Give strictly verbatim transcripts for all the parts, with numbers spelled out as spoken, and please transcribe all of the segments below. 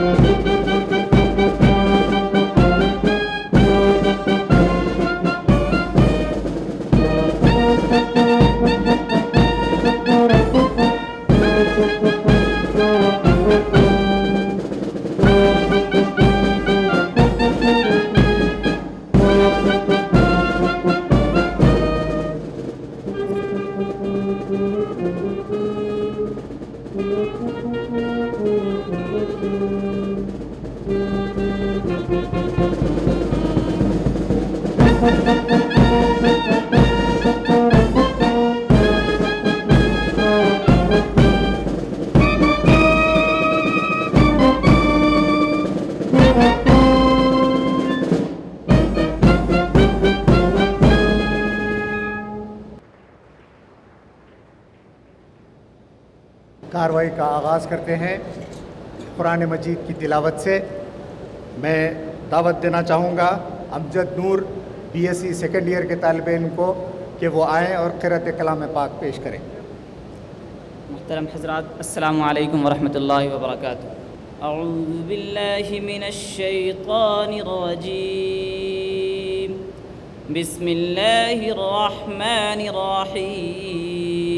کارروائی کا آغاز کرتے ہیں قرآن مجید کی تلاوت سے۔ میں دعوت دینا چاہوں گا Amjad Noor B S C second year کے طالب علم کو کہ وہ آئیں اور قرأت کلام پاک پیش کریں۔ محترم حضرات، السلام علیکم ورحمۃ اللہ وبرکاتہ۔ اعوذ باللہ من الشیطان الرجیم، بسم اللہ الرحمن الرحیم۔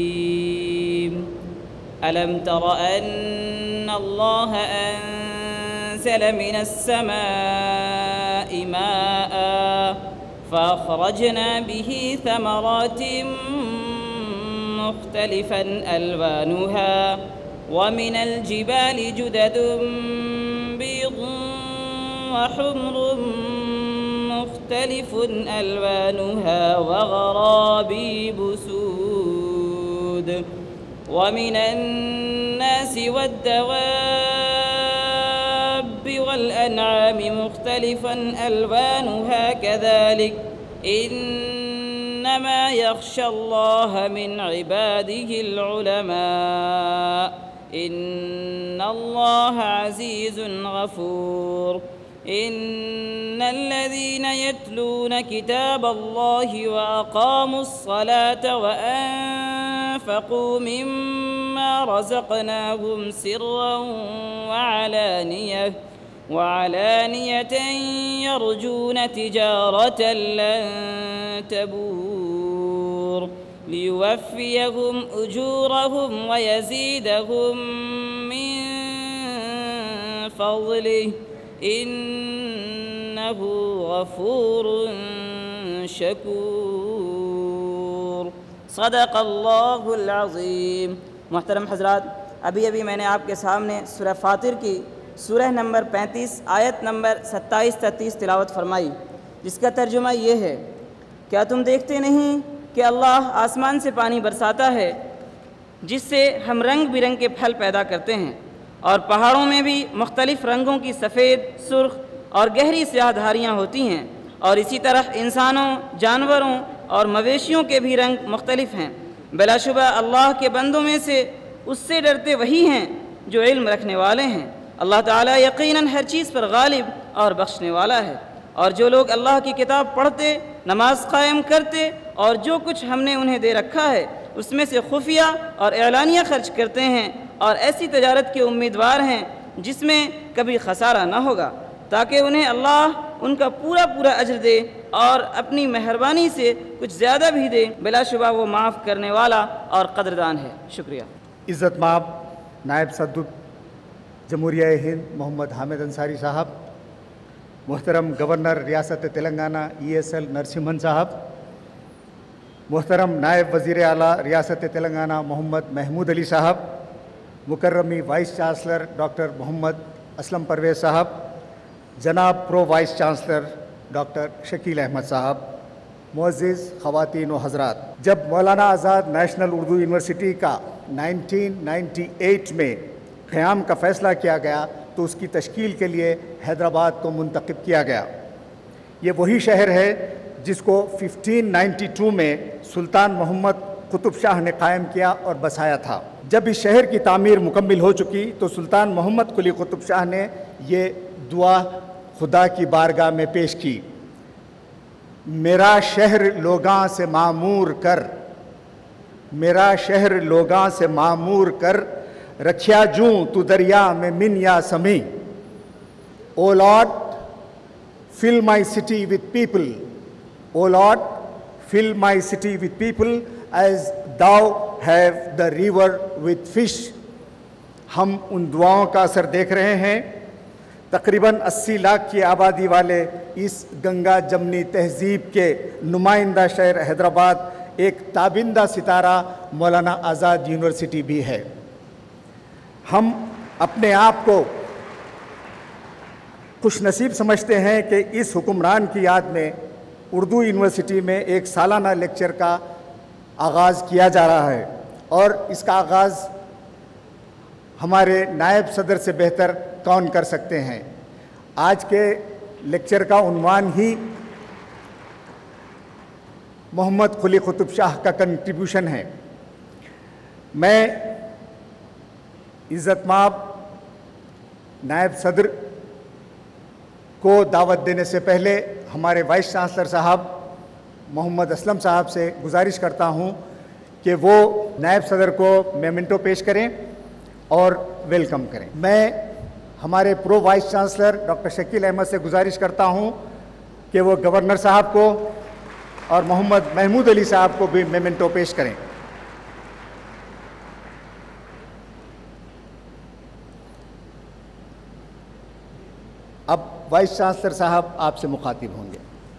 ألم تر أن الله أنزل من السماء ماء فأخرجنا به ثمرات مختلفا ألوانها ومن الجبال جدد بيض وحمر مختلف ألوانها وغرابيب سود ومن الناس والدواب والأنعام مختلفا ألوانها كذلك إنما يخشى الله من عباده العلماء إن الله عزيز غفور إن الذين يتلون كتاب الله وأقاموا الصلاة وأنفقوا مما رزقناهم سرا وعلانية وعلانية يرجون تجارة لن تبور ليوفيهم أجورهم ويزيدهم من فضله إنه غفور شکور۔ صدق اللہ العظیم۔ محترم حضرات، ابھی ابھی میں نے آپ کے سامنے سورہ فاطر کی سورہ نمبر پینتیس آیت نمبر ستائیس تینتیس تلاوت فرمائی، جس کا ترجمہ یہ ہے: کیا تم دیکھتے نہیں کہ اللہ آسمان سے پانی برساتا ہے جس سے ہم رنگ برنگ کے پھل پیدا کرتے ہیں، اور پہاڑوں میں بھی مختلف رنگوں کی سفید، سرخ اور گہری سیاہ دھاریاں ہوتی ہیں، اور اسی طرح انسانوں، جانوروں اور مویشیوں کے بھی رنگ مختلف ہیں۔ بلا شبہ اللہ کے بندوں میں سے اس سے ڈرتے وہی ہیں جو علم رکھنے والے ہیں۔ اللہ تعالیٰ یقیناً ہر چیز پر غالب اور بخشنے والا ہے۔ اور جو لوگ اللہ کی کتاب پڑھتے، نماز قائم کرتے اور جو کچھ ہم نے انہیں دے رکھا ہے اس میں سے خفیہ اور اعلانیہ خرچ کرتے ہیں، اور ایسی تجارت کے امیدوار ہیں جس میں کبھی خسارہ نہ ہوگا، تاکہ انہیں اللہ ان کا پورا پورا اجر دے اور اپنی مہربانی سے کچھ زیادہ بھی دے۔ بلا شبہ وہ معاف کرنے والا اور قدردان ہے۔ شکریہ۔ عزت مآب نائب صدر جمہوریہ ہند محمد حامد انصاری صاحب، محترم گورنر ریاست Telangana E S L Narasimhan صاحب، محترم نائب وزیر اعلیٰ ریاست تلنگانہ محمد محمود علی صاحب، مکرمی vice chancellor doctor Mohammad Aslam Parvez صاحب، جناب pro vice chancellor doctor Shakeel Ahmed صاحب، معزز خواتین و حضرات، جب مولانا آزاد نیشنل اردو یونیورسٹی کا نائنٹین نائنٹی ایٹ میں قیام کا فیصلہ کیا گیا تو اس کی تشکیل کے لیے حیدرآباد کو منتخب کیا گیا۔ یہ وہی شہر ہے جس کو ففٹین نائنٹی ٹو میں سلطان محمد قطب شاہ نے قائم کیا اور بسایا تھا۔ جب اس شہر کی تعمیر مکمل ہو چکی تو سلطان محمد قلی قطب شاہ نے یہ دعا خدا کی بارگاہ میں پیش کی: میرا شہر لوگاں سے معمور کر، میرا شہر لوگاں سے معمور کر، رکھیا جوں تو دریا میں من یا سمی، O Lord, fill my city with people. O Lord, fill my city with people as thou have the river with fish. ہم ان دعاؤں کا اثر دیکھ رہے ہیں. تقریباً اسی لاکھ کی آبادی والے اس گنگا جمنی تہذیب کے نمائندہ شہر حیدرآباد ایک تابندہ ستارہ مولانا آزاد یونیورسٹی بھی ہے. ہم اپنے آپ کو خوش نصیب سمجھتے ہیں کہ اس حکمران کی یاد میں اردو یونیورسٹی میں ایک سالانہ لیکچر کا آغاز کیا جا رہا ہے، اور اس کا آغاز ہمارے نائب صدر سے بہتر کون کر سکتے ہیں. آج کے لیکچر کا عنوان ہی محمد قلی قطب شاہ کا کنٹریبیوشن ہے. میں عزت مآب نائب صدر کو دعوت دینے سے پہلے ہمارے وائس چانسلر صاحب محمد اسلم صاحب سے گزارش کرتا ہوں کہ وہ نائب صدر کو میمنٹو پیش کریں اور ویلکم کریں. میں ہمارے pro vice chancellor doctor Shakeel Ahmed سے گزارش کرتا ہوں کہ وہ گورنر صاحب کو اور محمد محمود علی صاحب کو بھی میمنٹو پیش کریں. اب وائس چانسلر صاحب آپ سے مخاطب ہوں گے.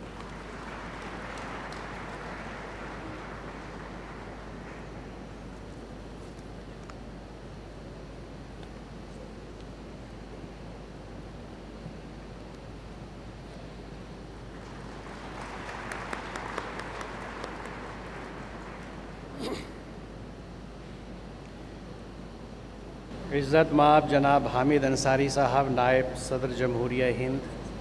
عزت مآب جناب حامد انصاری صاحب نائب صدر جمہوریہ ہند،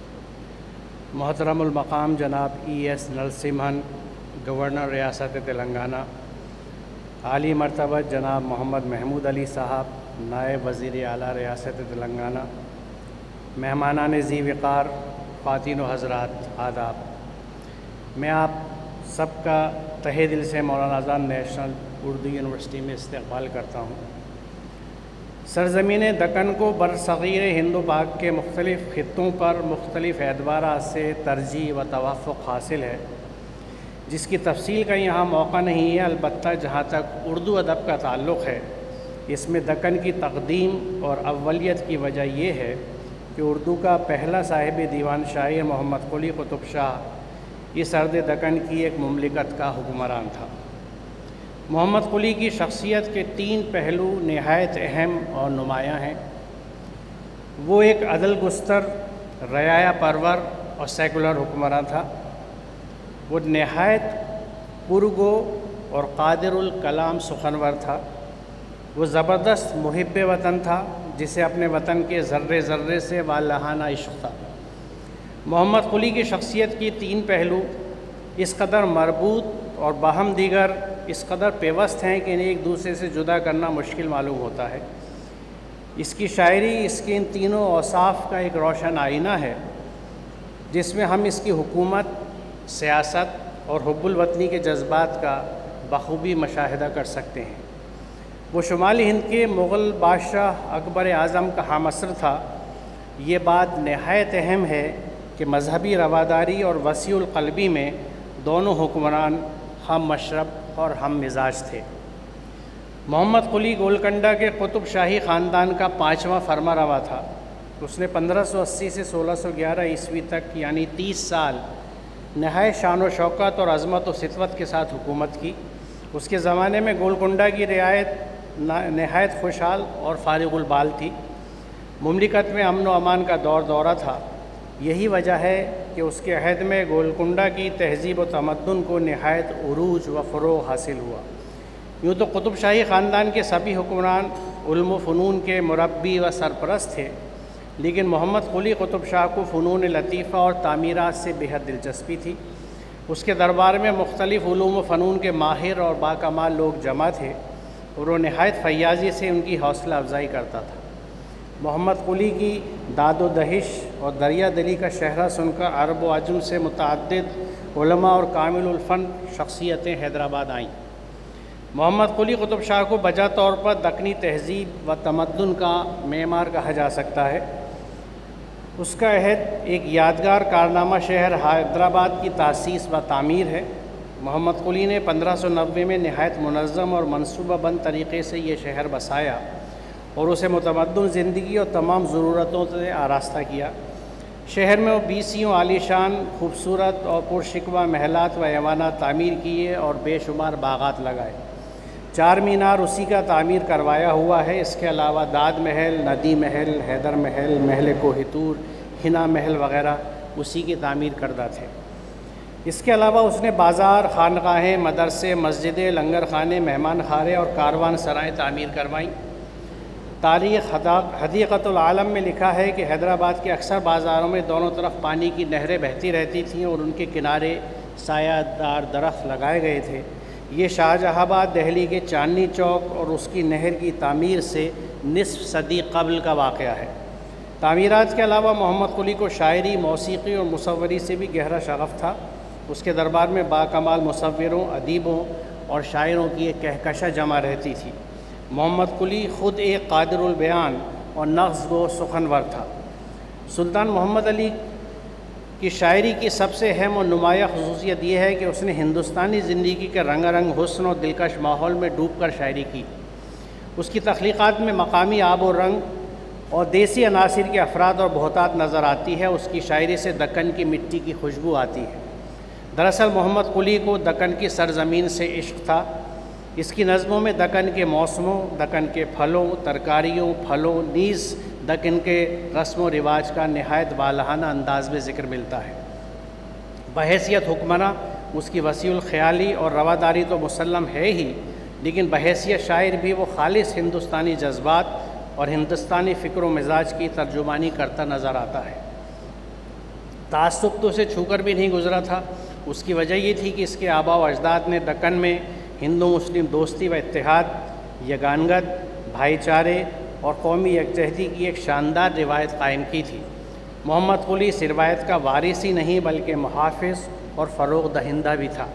محترم المقام جناب ای ایس نرسمہن گورنر ریاست تلنگانہ، عالی مرتبہ جناب محمد محمود علی صاحب نائب وزیر اعلیٰ ریاست تلنگانہ، مہمانان ذی وقار، خواتین و حضرات، آداب. میں آپ سب کا تہہ دل سے مولانا آزاد نیشنل اردو یونیورسٹی میں استقبال کرتا ہوں. سرزمین دکن کو برصغیر ہند و پاک کے مختلف خطوں پر مختلف اعتبارات سے ترجیح و توافق حاصل ہے، جس کی تفصیل کا یہاں موقع نہیں ہے. البتہ جہاں تک اردو ادب کا تعلق ہے، اس میں دکن کی تقدیم اور اولیت کی وجہ یہ ہے کہ اردو کا پہلا صاحب دیوان شاعر محمد قلی قطب شاہ اس ارض دکن کی ایک مملکت کا حکمران تھا. محمد قلی کی شخصیت کے تین پہلو نہایت اہم اور نمایاں ہیں. وہ ایک عدل گستر، رعایا پرور اور سیکولر حکمراں تھا. وہ نہایت پرگو اور قادر الکلام سخنور تھا. وہ زبردست محب وطن تھا، جسے اپنے وطن کے ذرے ذرے سے والہانہ عشق تھا. محمد قلی کی شخصیت کی تین پہلو اس قدر مربوط اور باہم دیگر اس قدر پیوست ہیں کہ انہیں ایک دوسرے سے جدا کرنا مشکل معلوم ہوتا ہے. اس کی شاعری اس کے ان تینوں اوصاف کا ایک روشن آئینہ ہے، جس میں ہم اس کی حکومت، سیاست اور حب الوطنی کے جذبات کا بخوبی مشاہدہ کر سکتے ہیں. وہ شمالی ہند کے مغل بادشاہ اکبر اعظم کا ہم عصر تھا. یہ بات نہایت اہم ہے کہ مذہبی رواداری اور وسیع القلبی میں دونوں حکمران ہم مشرب اور ہم مزاج تھے. محمد قلی گولکنڈہ کے قطب شاہی خاندان کا پانچواں فرما روا تھا. اس نے پندرہ سو اسی سے سولہ سو گیارہ عیسوی تک یعنی تیس سال نہایت شان و شوکت اور عظمت و سطوت کے ساتھ حکومت کی. اس کے زمانے میں گولکنڈہ کی رعایت نہایت خوشحال اور فارغ البال تھی. مملکت میں امن و امان کا دور دورہ تھا. یہی وجہ ہے کہ اس کے عہد میں گولکنڈہ کی تہذیب و تمدن کو نہایت عروج و فروغ حاصل ہوا. یوں تو قطب شاہی خاندان کے سبھی حکمران علم و فنون کے مربی و سرپرست تھے، لیکن محمد قلی قطب شاہ کو فنون لطیفہ اور تعمیرات سے بے حد دلچسپی تھی. اس کے دربار میں مختلف علوم و فنون کے ماہر اور باکمال لوگ جمع تھے، اور وہ نہایت فیاضی سے ان کی حوصلہ افزائی کرتا تھا. محمد قلی کی داد و دہش اور دریا دلی کا شہرہ سن کر عرب و عجم سے متعدد علماء اور کامل الفن شخصیتیں حیدرآباد آئیں. محمد قلی قطب شاہ کو بجا طور پر دکنی تہذیب و تمدن کا معمار کہا جا سکتا ہے. اس کا عہد ایک یادگار کارنامہ شہر حیدرآباد کی تاسیس و تعمیر ہے۔ محمد قلی نے پندرہ سو نوے میں نہایت منظم اور منصوبہ بند طریقے سے یہ شہر بسایا اور اسے متمدن زندگی اور تمام ضرورتوں سے آراستہ کیا۔ شہر میں وہ بیسیوں عالیشان خوبصورت اور پرشکوہ محلات و ایوانات تعمیر کیے اور بے شمار باغات لگائے۔ چار مینار اسی کا تعمیر کروایا ہوا ہے۔ اس کے علاوہ داد محل، ندی محل، حیدر محل، محل کوہ طور، حنا محل وغیرہ اسی کی تعمیر کردہ تھے۔ اس کے علاوہ اس نے بازار، خانقاہیں، مدرسے، مسجدیں، لنگر خانے، مہمان خانے اور کاروان سرائیں تعمیر کروائیں۔ تاریخ حدیقۃ العالم میں لکھا ہے کہ حیدرآباد کے اکثر بازاروں میں دونوں طرف پانی کی نہریں بہتی رہتی تھیں اور ان کے کنارے سایہ دار درخت لگائے گئے تھے۔ یہ شاہ جہاں آباد دہلی کے چاندنی چوک اور اس کی نہر کی تعمیر سے نصف صدی قبل کا واقعہ ہے۔ تعمیرات کے علاوہ محمد قلی کو شاعری، موسیقی اور مصوری سے بھی گہرا شغف تھا۔ اس کے دربار میں باکمال مصوروں، ادیبوں اور شاعروں کی ایک کہکشاں جمع رہتی تھی۔ محمد قلی خود ایک قادر البیان اور نغز گو سخنور تھا۔ سلطان محمد علی کی شاعری کی سب سے اہم اور نمایاں خصوصیت یہ ہے کہ اس نے ہندوستانی زندگی کے رنگ رنگ حسن اور دلکش ماحول میں ڈوب کر شاعری کی۔ اس کی تخلیقات میں مقامی آب و رنگ اور دیسی عناصر کے افراد اور بہتات نظر آتی ہے۔ اس کی شاعری سے دکن کی مٹی کی خوشبو آتی ہے۔ دراصل محمد قلی کو دکن کی سرزمین سے عشق تھا۔ اس کی نظموں میں دکن کے موسموں، دکن کے پھلوں، ترکاریوں، پھلوں، نیز دکن کے رسم و رواج کا نہایت والہانہ انداز میں ذکر ملتا ہے۔ بحیثیت حکمراں اس کی وسیع الخیالی اور رواداری تو مسلم ہے ہی، لیکن بحیثیت شاعر بھی وہ خالص ہندوستانی جذبات اور ہندوستانی فکر و مزاج کی ترجمانی کرتا نظر آتا ہے۔ تعصب تو اسے چھو کر بھی نہیں گزرا تھا۔ اس کی وجہ یہ تھی کہ اس کے آباء و اجداد نے دکن میں ہندو مسلم دوستی و اتحاد، یگانگت، بھائی چارے اور قومی یکجہتی کی ایک شاندار روایت قائم کی تھی۔ محمد قلی اس روایت کا وارث ہی نہیں بلکہ محافظ اور فروغ دہندہ بھی تھا۔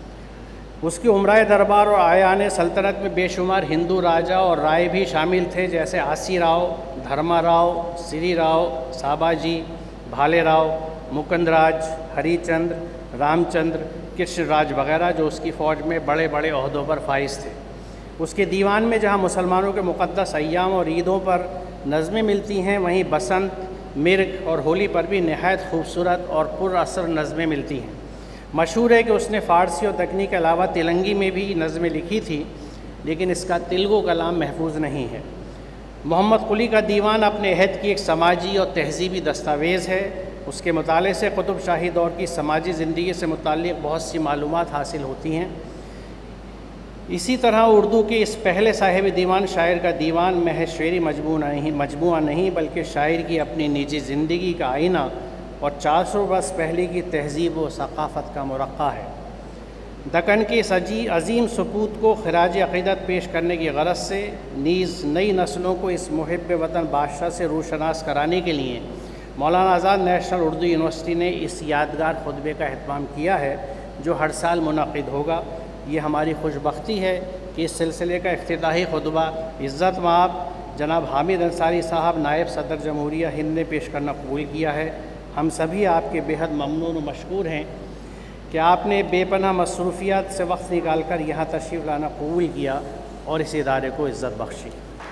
اس کے عمرائے دربار اور آیان سلطنت میں بے شمار ہندو راجہ اور رائے بھی شامل تھے، جیسے آسی راؤ، دھرما راؤ، سری راؤ، ساباجی، بھالے راؤ، مکند راج، ہری چندر، رام چندر، کرشن راج وغیرہ، جو اس کی فوج میں بڑے بڑے عہدوں پر فائز تھے۔ اس کے دیوان میں جہاں مسلمانوں کے مقدس ایام اور عیدوں پر نظمیں ملتی ہیں، وہیں بسنت، مرگ اور ہولی پر بھی نہایت خوبصورت اور پر اثر نظمیں ملتی ہیں۔ مشہور ہے کہ اس نے فارسی اور دکنی کے علاوہ تلنگی میں بھی نظمیں لکھی تھی، لیکن اس کا تلگو کلام محفوظ نہیں ہے۔ محمد قلی کا دیوان اپنے عہد کی ایک سماجی اور تہذیبی دستاویز ہے۔ اس کے مطالعے سے قطب شاہی دور کی سماجی زندگی سے متعلق بہت سی معلومات حاصل ہوتی ہیں۔ اسی طرح اردو کے اس پہلے صاحب دیوان شاعر کا دیوان محض شعری مجموعہ نہیں مجموعہ نہیں بلکہ شاعر کی اپنی نجی زندگی کا آئینہ اور چار سو برس پہلے کی تہذیب و ثقافت کا مرقع ہے۔ دکن کے اس عظیم سپوت کو خراج عقیدت پیش کرنے کی غرض سے نیز نئی نسلوں کو اس محب وطن بادشاہ سے روشناس کرانے کے لیے مولانا آزاد نیشنل اردو یونیورسٹی نے اس یادگار خطبے کا اہتمام کیا ہے، جو ہر سال منعقد ہوگا۔ یہ ہماری خوش بختی ہے کہ اس سلسلے کا افتتاحی خطبہ عزت مآب جناب حامد انصاری صاحب نائب صدر جمہوریہ ہند نے پیش کرنا قبول کیا ہے۔ ہم سبھی آپ کے بےحد ممنون و مشکور ہیں کہ آپ نے بے پناہ مصروفیات سے وقت نکال کر یہاں تشریف لانا قبول کیا اور اس ادارے کو عزت بخشی۔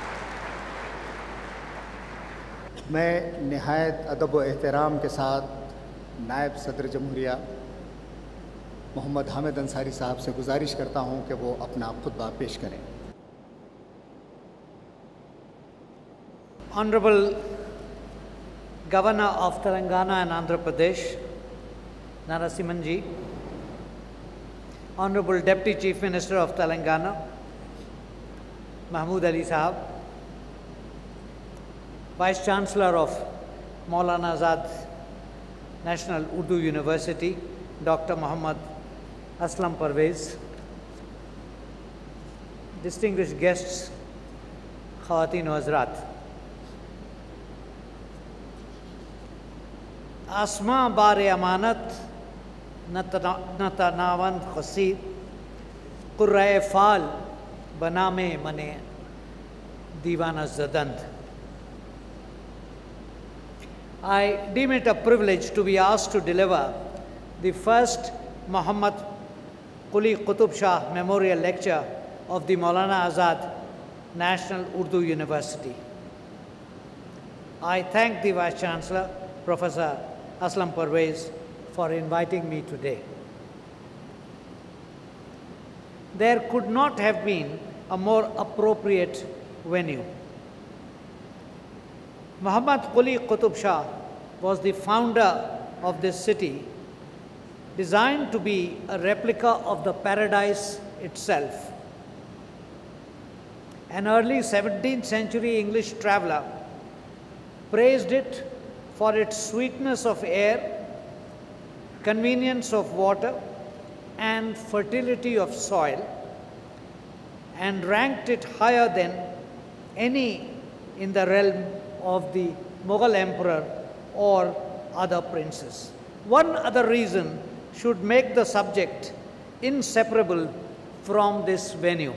میں نہایت ادب و احترام کے ساتھ نائب صدر جمہوریہ محمد حامد انصاری صاحب سے گزارش کرتا ہوں کہ وہ اپنا خطبہ پیش کریں۔ Honorable Governor of Telangana and Andhra Pradesh, Narasimhan ji, Honorable Deputy Chief Minister of Telangana, Mahmood Ali Sahab, Vice Chancellor of Maulana Azad National Urdu University, Doctor Muhammad Aslam Parvez, distinguished guests, Khawateen و Hazrat, آسماں بار امانت نتناون خصیب قرۂ فال بنام من دیوانہ زدند۔ I deem it a privilege to be asked to deliver the first Muhammad Quli Qutub Shah Memorial Lecture of the Maulana Azad National Urdu University. I thank the Vice Chancellor, Professor Aslam Parvez, for inviting me today. There could not have been a more appropriate venue. Muhammad Quli Qutub Shah was the founder of this city, designed to be a replica of the paradise itself. An early seventeenth century English traveler praised it for its sweetness of air, convenience of water, and fertility of soil, and ranked it higher than any in the realm of the Mughal emperor or other princes. One other reason should make the subject inseparable from this venue.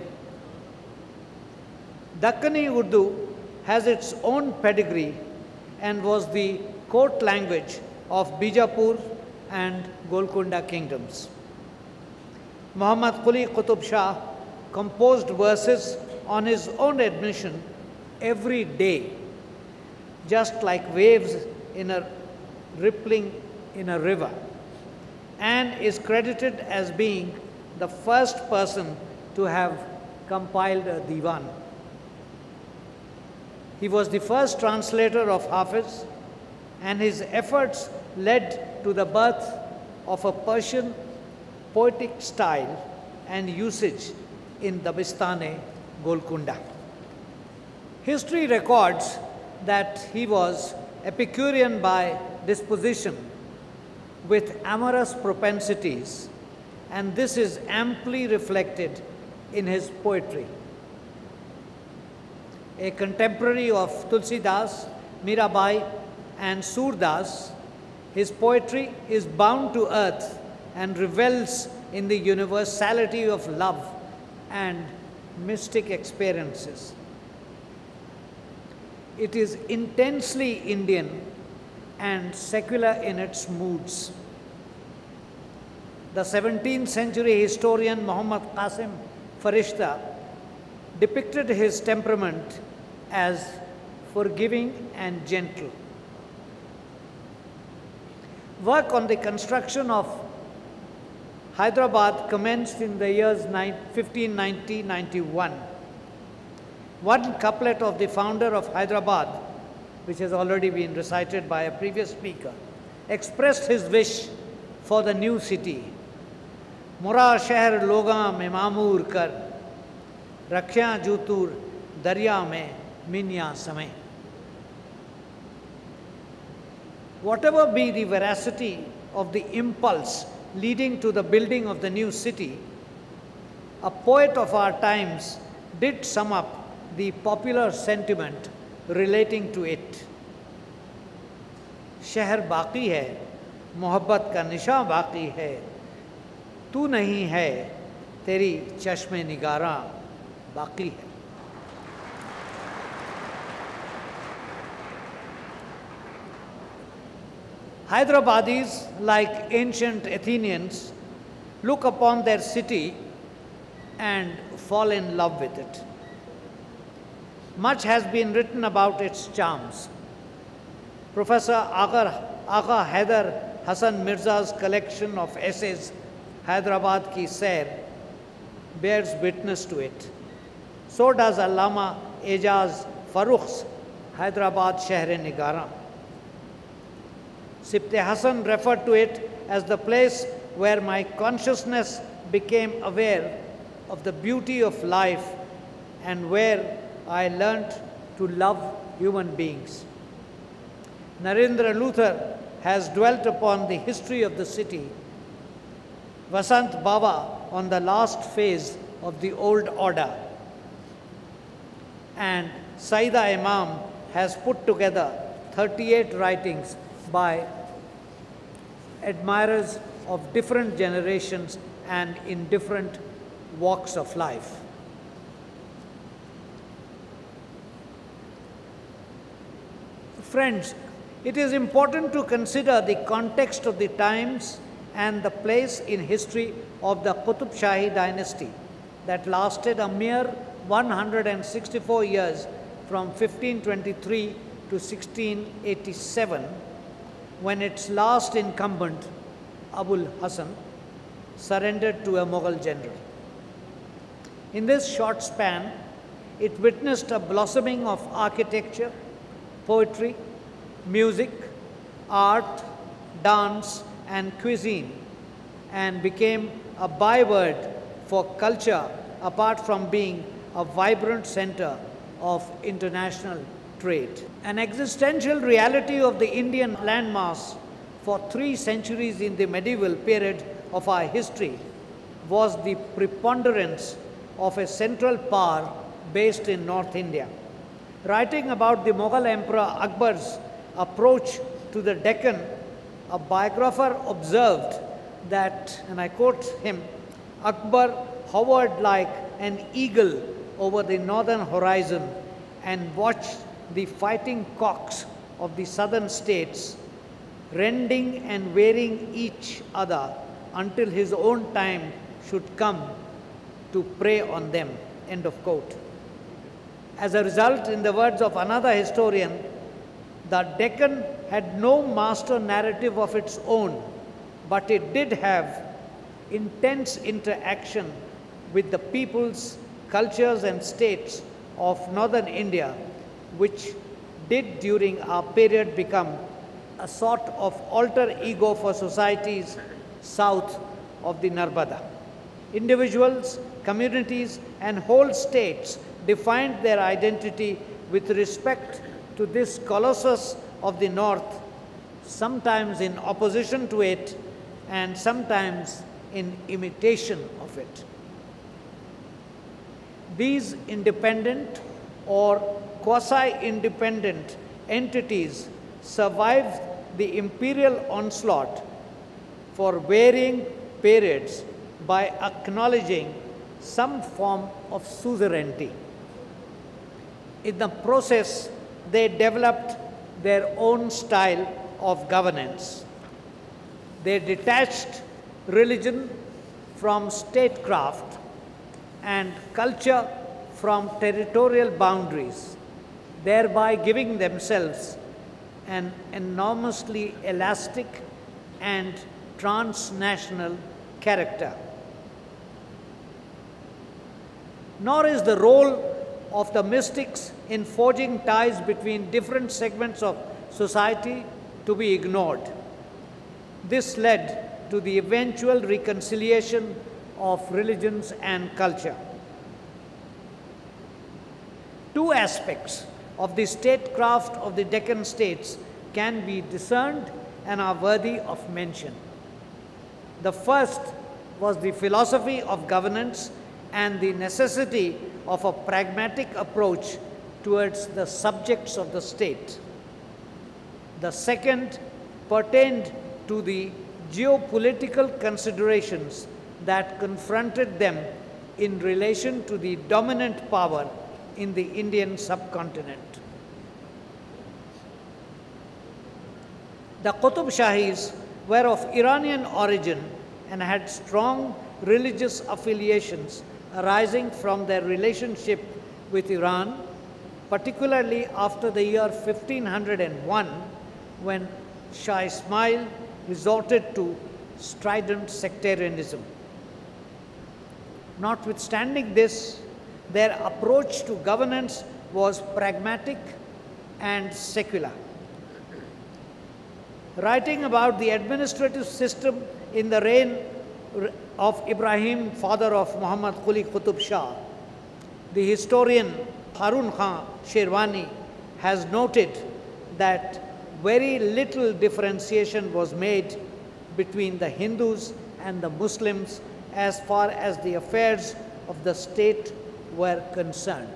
Dakkani Urdu has its own pedigree and was the court language of Bijapur and Golconda kingdoms. Muhammad Quli Qutub Shah composed verses on his own admission every day, just like waves in a rippling in a river, and is credited as being the first person to have compiled a diwan. He was the first translator of Hafiz, and his efforts led to the birth of a Persian poetic style and usage in Dabistane, Golconda. History records that he was Epicurean by disposition with amorous propensities, and this is amply reflected in his poetry. A contemporary of Tulsidas, Mirabai, and Surdas, his poetry is bound to earth and revels in the universality of love and mystic experiences. It is intensely Indian and secular in its moods. The seventeenth century historian Muhammad Qasim Farishta depicted his temperament as forgiving and gentle. Work on the construction of Hyderabad commenced in the years fifteen ninety to ninety-one. One couplet of the founder of Hyderabad, which has already been recited by a previous speaker, expressed his wish for the new city. Mura shehr logan mein mamoor kar, rakhya jutur darya mein minya samay. Whatever be the veracity of the impulse leading to the building of the new city, a poet of our times did sum up the popular sentiment relating to it. शहर बाकी है, मोहब्बत का निशा बाकी है, तू नहीं है, तेरी चश्मे निगारा बाकी है. Hyderabadis, like ancient Athenians, look upon their city and fall in love with it. Much has been written about its charms. Professor Agha, Agha Haider Hassan Mirza's collection of essays, Hyderabad Ki Sair, bears witness to it. So does Allama Ejaz Farooq's Hyderabad Shehr-e-Nigara. Sibte Hassan referred to it as the place where my consciousness became aware of the beauty of life and where I learnt to love human beings. Narendra Luther has dwelt upon the history of the city. Vasant Baba on the last phase of the old order. And Saida Imam has put together thirty-eight writings by admirers of different generations and in different walks of life. Friends, It is important to consider the context of the times and the place in history of the Qutb Shahi dynasty that lasted a mere one hundred sixty-four years from fifteen twenty-three to sixteen eighty-seven, when its last incumbent, Abul Hasan, surrendered to a Mughal general. In this short span, it witnessed a blossoming of architecture, poetry, music, art, dance, and cuisine, and became a byword for culture apart from being a vibrant center of international trade. An existential reality of the Indian landmass for three centuries in the medieval period of our history was the preponderance of a central power based in North India. Writing about the Mughal Emperor Akbar's approach to the Deccan, a biographer observed that, and I quote him, Akbar hovered like an eagle over the northern horizon and watched the fighting cocks of the southern states rending and wearing each other until his own time should come to prey on them. End of quote. As a result, in the words of another historian, the Deccan had no master narrative of its own, but it did have intense interaction with the peoples, cultures, and states of northern India, which did during our period become a sort of alter ego for societies south of the Narbada. Individuals, communities, and whole states defined their identity with respect to this colossus of the north, sometimes in opposition to it and sometimes in imitation of it. These independent or quasi-independent entities survived the imperial onslaught for varying periods by acknowledging some form of suzerainty. In the process, they developed their own style of governance. They detached religion from statecraft and culture from territorial boundaries, thereby giving themselves an enormously elastic and transnational character. Nor is the role of the mystics in forging ties between different segments of society to be ignored. This led to the eventual reconciliation of religions and culture. Two aspects of the statecraft of the Deccan states can be discerned and are worthy of mention. The first was the philosophy of governance and the necessity of a pragmatic approach towards the subjects of the state. The second pertained to the geopolitical considerations that confronted them in relation to the dominant power in the Indian subcontinent. The Qutb Shahis were of Iranian origin and had strong religious affiliations arising from their relationship with Iran, particularly after the year fifteen oh one, when Shah Ismail resorted to strident sectarianism. Notwithstanding this, their approach to governance was pragmatic and secular. Writing about the administrative system in the reign of Ibrahim, father of Muhammad Quli Qutb Shah, the historian Harun Khan Sherwani has noted that very little differentiation was made between the Hindus and the Muslims as far as the affairs of the state were concerned.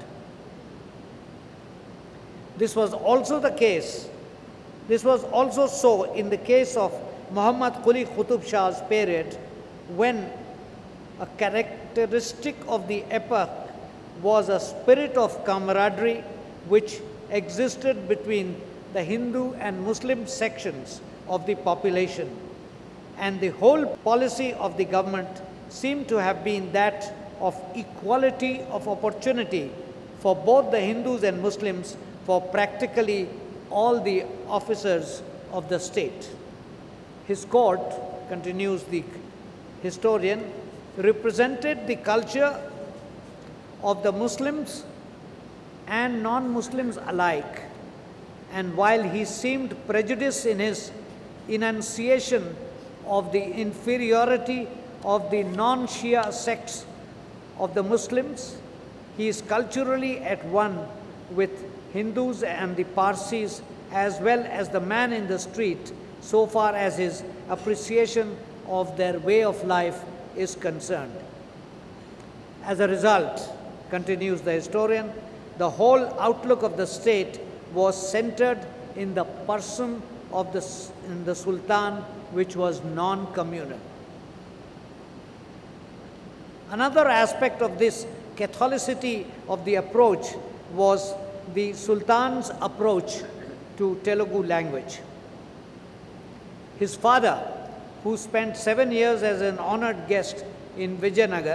This was also the case, this was also so in the case of Muhammad Quli Qutb Shah's period, when a characteristic of the epoch was a spirit of camaraderie which existed between the Hindu and Muslim sections of the population, and the whole policy of the government seemed to have been that of equality of opportunity for both the Hindus and Muslims for practically all the officers of the state. His court, continues the historian, represented the culture of the Muslims and non-Muslims alike, and while he seemed prejudiced in his enunciation of the inferiority of the non-Shia sects of the Muslims, he is culturally at one with Hindus and the Parsis, as well as the man in the street, so far as his appreciation of their way of life is concerned. As a result, continues the historian, the whole outlook of the state was centered in the person of the, in the Sultan, which was non-communal. Another aspect of this Catholicity of the approach was the Sultan's approach to Telugu language. His father, who spent seven years as an honored guest in Vijayanagar,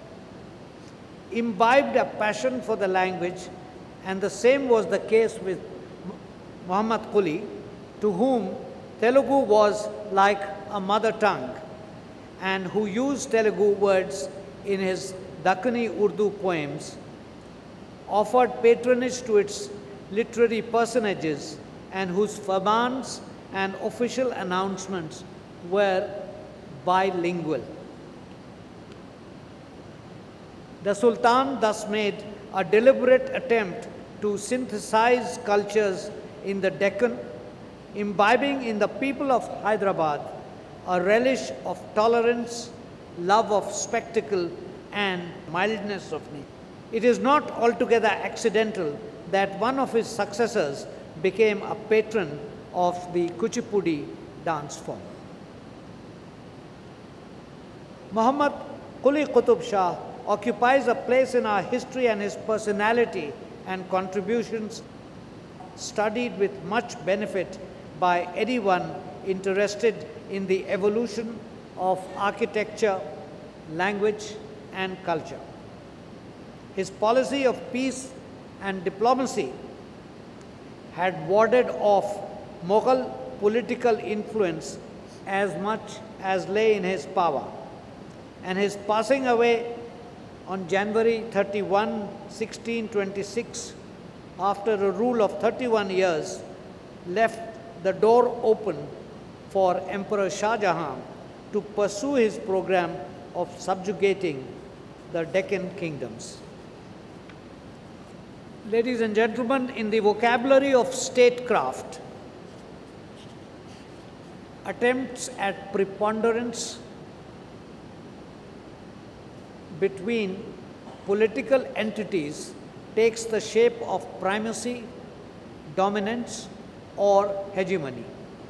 imbibed a passion for the language, and the same was the case with Muhammad Quli, to whom Telugu was like a mother tongue, and who used Telugu words in his Dakkani Urdu poems, offered patronage to its literary personages, and whose farmans and official announcements were bilingual. The Sultan thus made a deliberate attempt to synthesize cultures in the Deccan, imbibing in the people of Hyderabad a relish of tolerance, love of spectacle, and mildness of nature. It is not altogether accidental that one of his successors became a patron of the Kuchipudi dance form. Muhammad Quli Qutub Shah occupies a place in our history, and his personality and contributions studied with much benefit by anyone interested in the evolution of architecture, language, and culture. His policy of peace and diplomacy had warded off Mughal political influence as much as lay in his power, and his passing away on January thirty-first, sixteen twenty-six, after a rule of thirty-one years, left the door open for Emperor Shah Jahan to pursue his program of subjugating the Deccan kingdoms. Ladies and gentlemen, in the vocabulary of statecraft, attempts at preponderance between political entities takes the shape of primacy, dominance, or hegemony.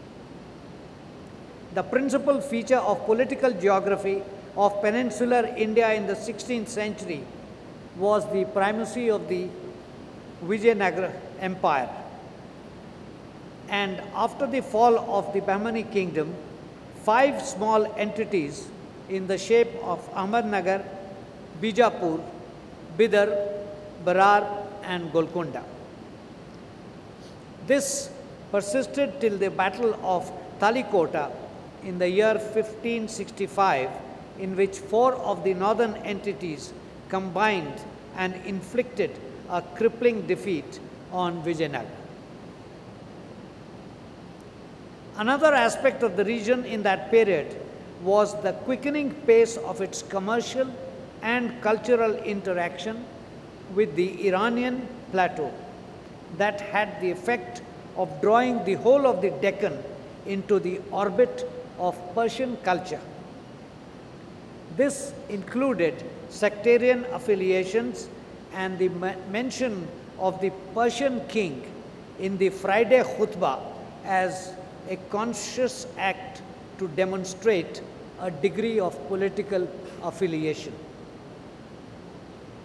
The principal feature of political geography of peninsular India in the sixteenth century was the primacy of the Vijayanagara Empire. And after the fall of the Bahmani kingdom, five small entities in the shape of Ahmednagar, Bijapur, Bidar, Berar, and Golconda. This persisted till the Battle of Talikota in the year fifteen sixty-five, in which four of the northern entities combined and inflicted a crippling defeat on Vijayanagar. Another aspect of the region in that period was the quickening pace of its commercial and cultural interaction with the Iranian plateau that had the effect of drawing the whole of the Deccan into the orbit of Persian culture. This included sectarian affiliations and the mention of the Persian king in the Friday khutbah as a conscious act to demonstrate a degree of political affiliation.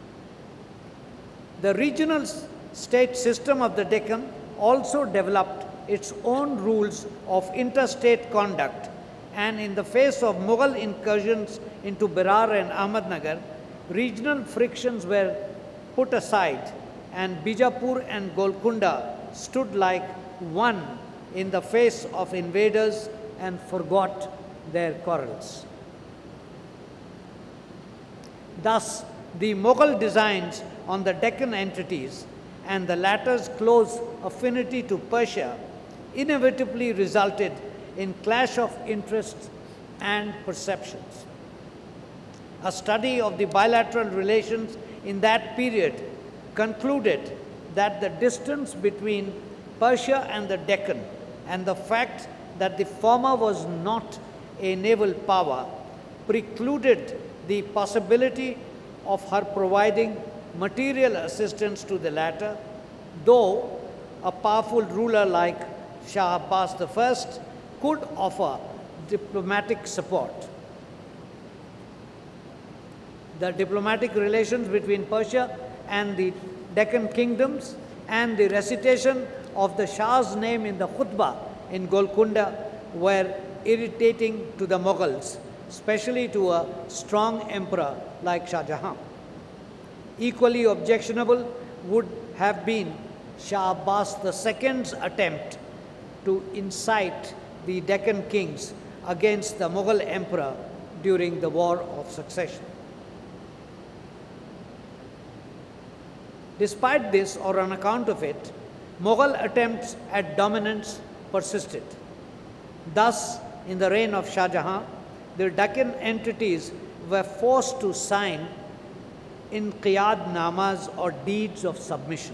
The regional state system of the Deccan also developed its own rules of interstate conduct, and in the face of Mughal incursions into Berar and Ahmednagar, regional frictions were put aside and Bijapur and Golconda stood like one in the face of invaders and forgot their quarrels. Thus, the Mughal designs on the Deccan entities and the latter's close affinity to Persia inevitably resulted in clash of interests and perceptions. A study of the bilateral relations in that period concluded that the distance between Persia and the Deccan and the fact that the former was not a naval power precluded the possibility of her providing material assistance to the latter, though a powerful ruler like Shah Abbas the First could offer diplomatic support. The diplomatic relations between Persia and the Deccan kingdoms and the recitation of the Shah's name in the khutbah in Golconda were irritating to the Mughals, especially to a strong emperor like Shah Jahan. Equally objectionable would have been Shah Abbas the Second's attempt to incite the Deccan kings against the Mughal emperor during the War of Succession. Despite this, or on account of it, Mughal attempts at dominance persisted. Thus, in the reign of Shah Jahan, the Deccan entities were forced to sign inqiyad namas or deeds of submission.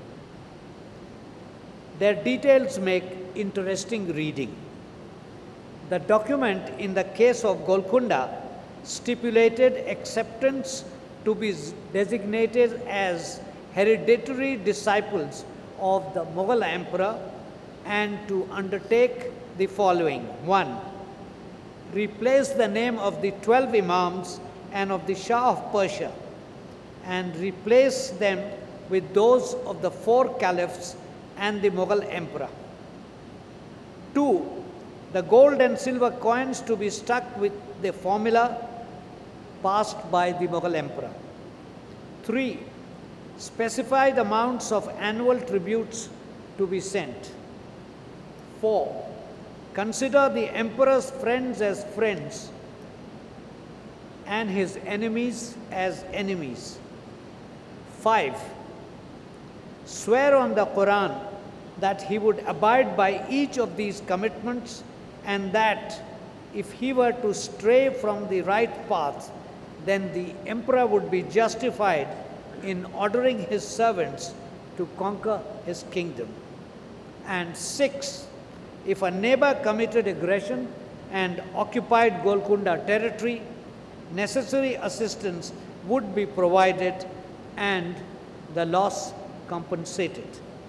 Their details make interesting reading. The document in the case of Golconda stipulated acceptance to be designated as hereditary disciples of the Mughal emperor and to undertake the following. One, replace the name of the twelve imams and of the Shah of Persia and replace them with those of the four caliphs and the Mughal emperor. Two, the gold and silver coins to be stuck with the formula passed by the Mughal emperor. Three, specified amounts of annual tributes to be sent. Four, consider the emperor's friends as friends and his enemies as enemies. Five, swear on the Quran that he would abide by each of these commitments and that if he were to stray from the right path, then the emperor would be justified in ordering his servants to conquer his kingdom. And six, if a neighbor committed aggression and occupied Golconda territory, necessary assistance would be provided and the loss compensated.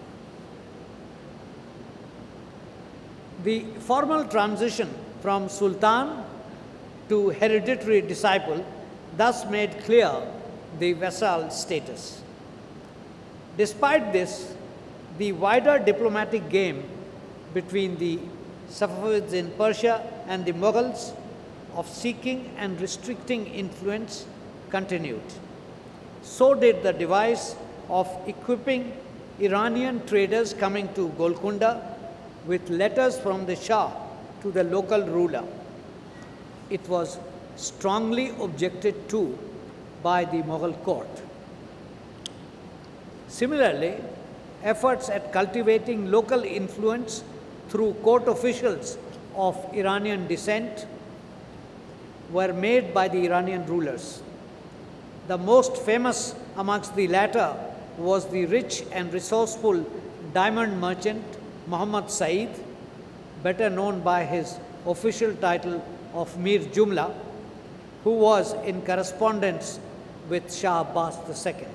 The formal transition from Sultan to hereditary disciple thus made clear the vassal status. Despite this, the wider diplomatic game between the Safavids in Persia and the Mughals of seeking and restricting influence continued. So did the device of equipping Iranian traders coming to Golconda with letters from the Shah to the local ruler. It was strongly objected to by the Mughal court. Similarly, efforts at cultivating local influence through court officials of Iranian descent were made by the Iranian rulers. The most famous amongst the latter was the rich and resourceful diamond merchant Muhammad Said, better known by his official title of Mir Jumla, who was in correspondence with Shah Abbas the Second.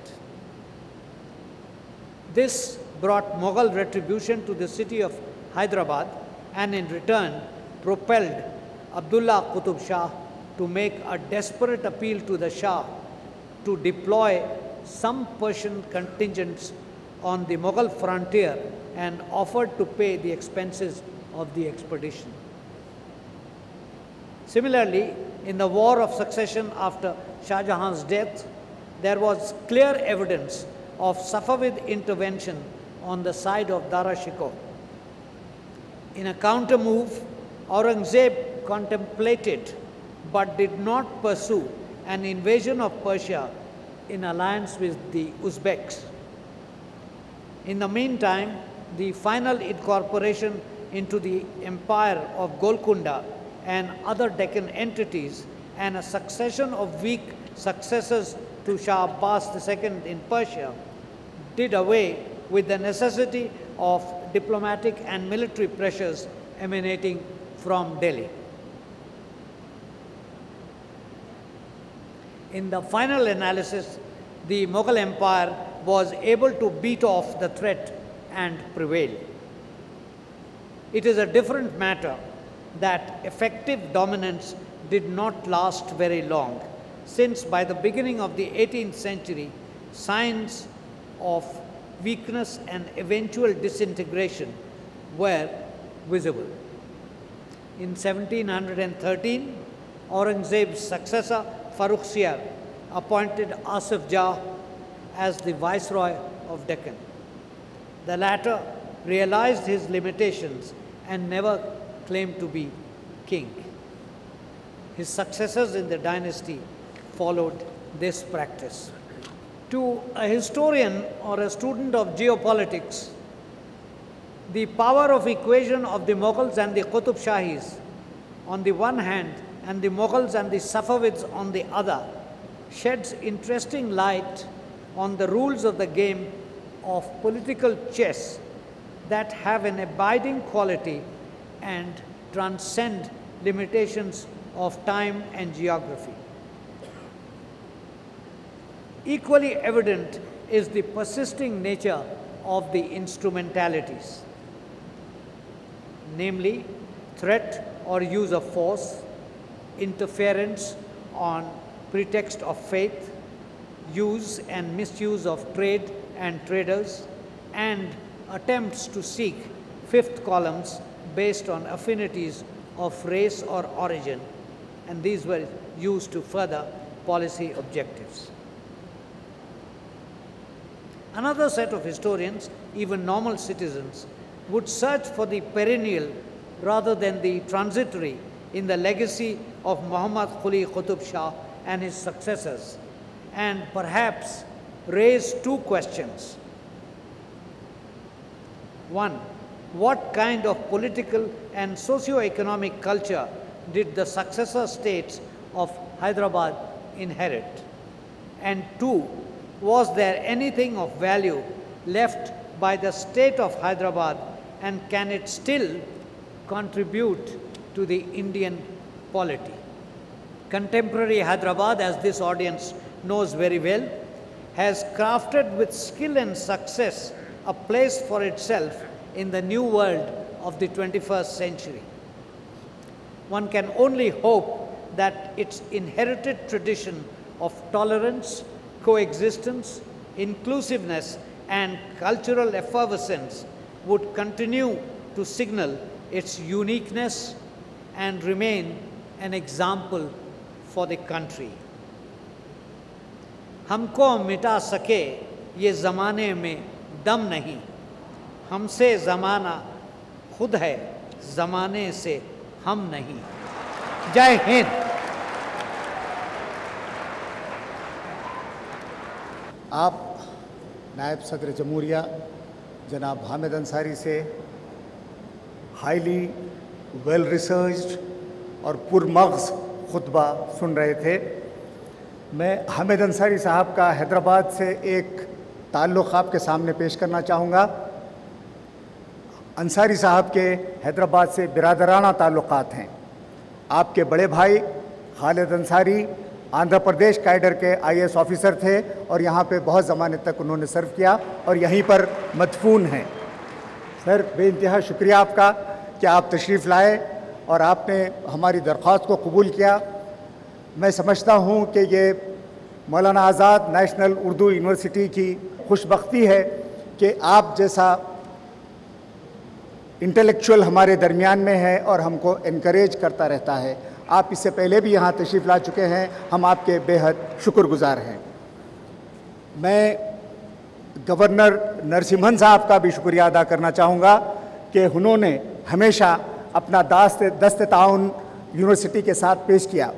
This brought Mughal retribution to the city of Hyderabad and in return propelled Abdullah Qutub Shah to make a desperate appeal to the Shah to deploy some Persian contingents on the Mughal frontier and offered to pay the expenses of the expedition. Similarly, in the war of succession after Shah Jahan's death, there was clear evidence of Safavid intervention on the side of Dara Shikoh. In a counter move, Aurangzeb contemplated but did not pursue an invasion of Persia in alliance with the Uzbeks. In the meantime, the final incorporation into the empire of Golconda and other Deccan entities and a succession of weak successors to Shah Abbas the Second in Persia did away with the necessity of diplomatic and military pressures emanating from Delhi. In the final analysis, the Mughal Empire was able to beat off the threat and prevail. It is a different matter that effective dominance did not last very long, since by the beginning of the eighteenth century, signs of weakness and eventual disintegration were visible. In seventeen thirteen, Aurangzeb's successor, Farrukhsiyar, appointed Asif Jah as the Viceroy of Deccan. The latter realized his limitations and never claimed to be king. His successors in the dynasty followed this practice. To a historian or a student of geopolitics, the power of equation of the Mughals and the Qutub Shahis on the one hand and the Mughals and the Safavids on the other sheds interesting light on the rules of the game of political chess that have an abiding quality and transcend limitations of time and geography. Equally evident is the persisting nature of the instrumentalities, namely threat or use of force, interference on pretext of faith, use and misuse of trade and traders, and attempts to seek fifth columns based on affinities of race or origin, and these were used to further policy objectives. Another set of historians, even normal citizens, would search for the perennial rather than the transitory in the legacy of Muhammad Quli Qutub Shah and his successors, and perhaps raise two questions. One, what kind of political and socio-economic culture did the successor states of Hyderabad inherit? And two, was there anything of value left by the state of Hyderabad, and can it still contribute to the Indian polity? Contemporary Hyderabad, as this audience knows very well, has crafted with skill and success a place for itself in the new world of the twenty-first century. One can only hope that its inherited tradition of tolerance, coexistence, inclusiveness, and cultural effervescence would continue to signal its uniqueness and remain an example for the country. हमको मिटा सके ये ज़माने में दम नहीं, हमसे ज़माना खुद है, ज़माने से हम नहीं। जय हिंद। आप नायब सदर जमहूरिया जनाब हामिद अंसारी से हाईली वेल रिसर्च्ड और पुरमग़ज़ खुतबा सुन रहे थे। मैं हामिद अंसारी साहब का हैदराबाद से एक ताल्लुक़ आपके सामने पेश करना चाहूँगा। अंसारी साहब के हैदराबाद से बिरादराना ताल्लुक़ात हैं। आपके बड़े भाई खालिद अंसारी आंध्र प्रदेश कैडर के आई ए एस ऑफिसर थे और यहाँ पे बहुत ज़माने तक उन्होंने सर्व किया और यहीं पर मदफून हैं। सर, बेइंतहा शुक्रिया आपका कि आप तशरीफ़ लाए और आपने हमारी दरख्वास्त को कबूल किया। मैं समझता हूँ कि ये मौलाना आज़ाद नेशनल उर्दू यूनिवर्सिटी की खुशबख्ती है कि आप जैसा انٹلیکچوئل ہمارے درمیان میں ہے اور ہم کو انکریج کرتا رہتا ہے. آپ اس سے پہلے بھی یہاں تشریف لا چکے ہیں, ہم آپ کے بے حد شکر گزار ہیں. میں گورنر نرسمہن صاحب کا بھی شکریہ ادا کرنا چاہوں گا کہ انہوں نے ہمیشہ اپنا دست دست تعاون یونیورسٹی کے ساتھ پیش کیا.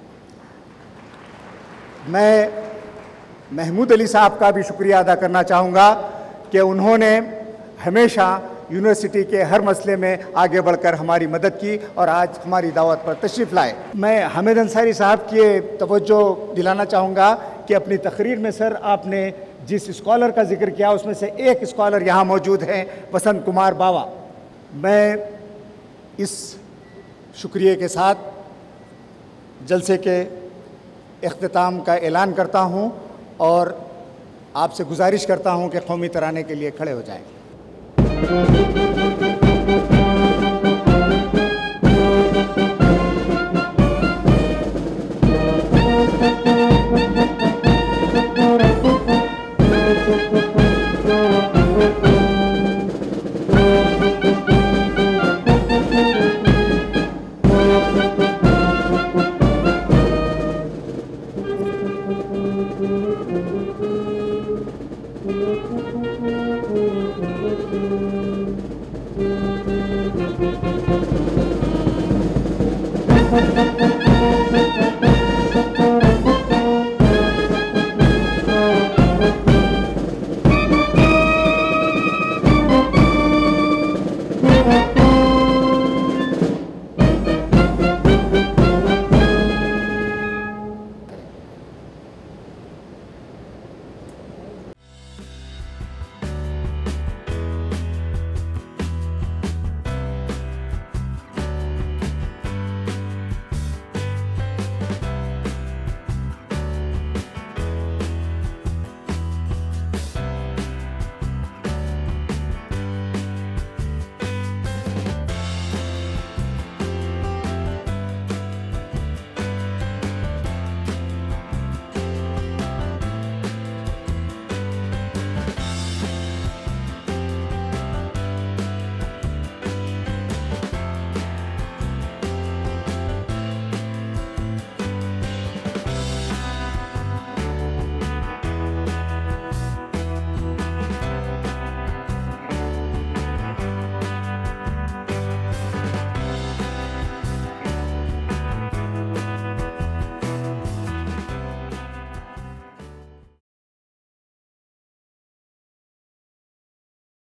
میں محمود علی صاحب کا بھی شکریہ ادا کرنا چاہوں گا کہ انہوں نے ہمیشہ یونیورسٹی کے ہر مسئلے میں آگے بڑھ کر ہماری مدد کی اور آج ہماری دعوت پر تشریف لائے. میں حامد انصاری صاحب کی توجہ دلانا چاہوں گا کہ اپنی تقریر میں سر آپ نے جس اسکالر کا ذکر کیا اس میں سے ایک اسکالر یہاں موجود ہیں, وسنت کمار باوا. میں اس شکریہ کے ساتھ جلسے کے اختتام کا اعلان کرتا ہوں اور آپ سے گزارش کرتا ہوں کہ قومی ترانے کے لیے کھڑے ہو جائیں. Thank you.